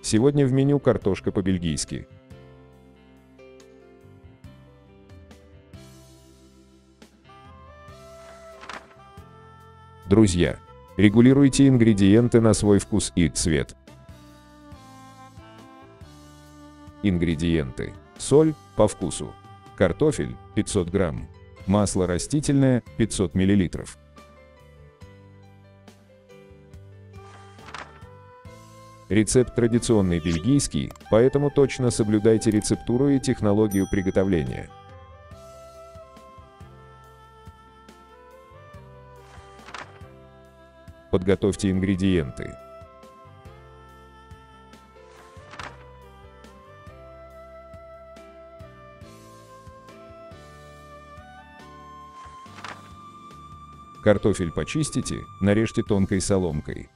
Сегодня в меню картошка по-бельгийски. Друзья, регулируйте ингредиенты на свой вкус и цвет. Ингредиенты. Соль по вкусу. Картофель 500 грамм. Масло растительное 500 мл. Рецепт традиционный бельгийский, поэтому точно соблюдайте рецептуру и технологию приготовления. Подготовьте ингредиенты. Картофель почистите, нарежьте тонкой соломкой.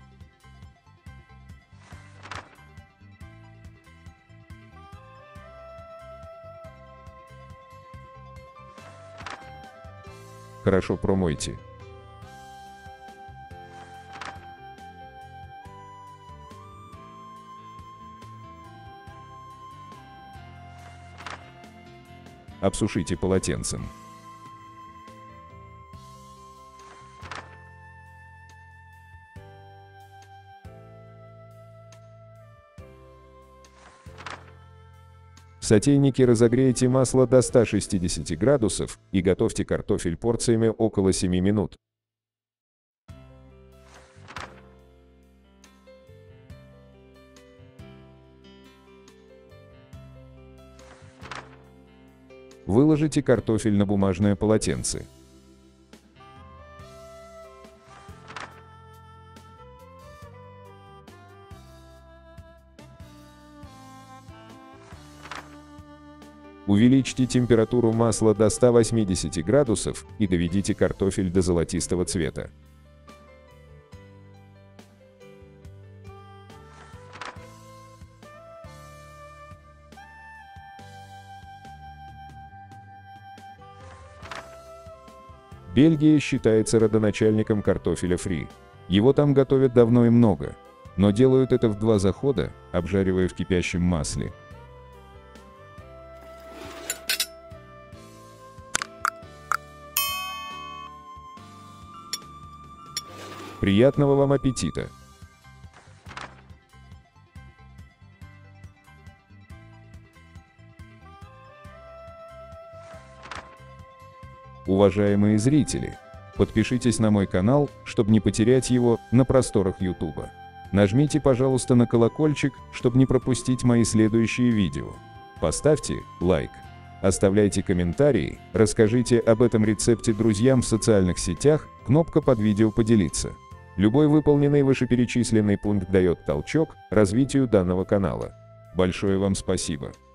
Хорошо промойте. Обсушите полотенцем. В сотейнике разогрейте масло до 160 градусов и готовьте картофель порциями около 7 минут. Выложите картофель на бумажное полотенце. Увеличьте температуру масла до 180 градусов и доведите картофель до золотистого цвета. Бельгия считается родоначальником картофеля фри. Его там готовят давно и много, но делают это в 2 захода, обжаривая в кипящем масле. Приятного вам аппетита! Уважаемые зрители, подпишитесь на мой канал, чтобы не потерять его на просторах YouTube. Нажмите, пожалуйста, на колокольчик, чтобы не пропустить мои следующие видео. Поставьте лайк, оставляйте комментарии, расскажите об этом рецепте друзьям в социальных сетях, кнопка под видео «Поделиться». Любой выполненный вышеперечисленный пункт дает толчок развитию данного канала. Большое вам спасибо!